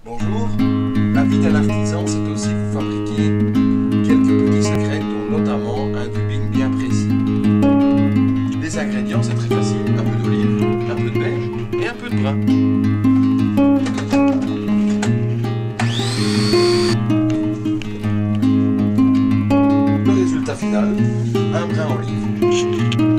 Bonjour, la vie d'un artisan, c'est aussi vous fabriquer quelques petits secrets, dont notamment un dubbing bien précis. Les ingrédients, c'est très facile, un peu d'olive, un peu de beurre et un peu de brun. Le résultat final, un brin olive.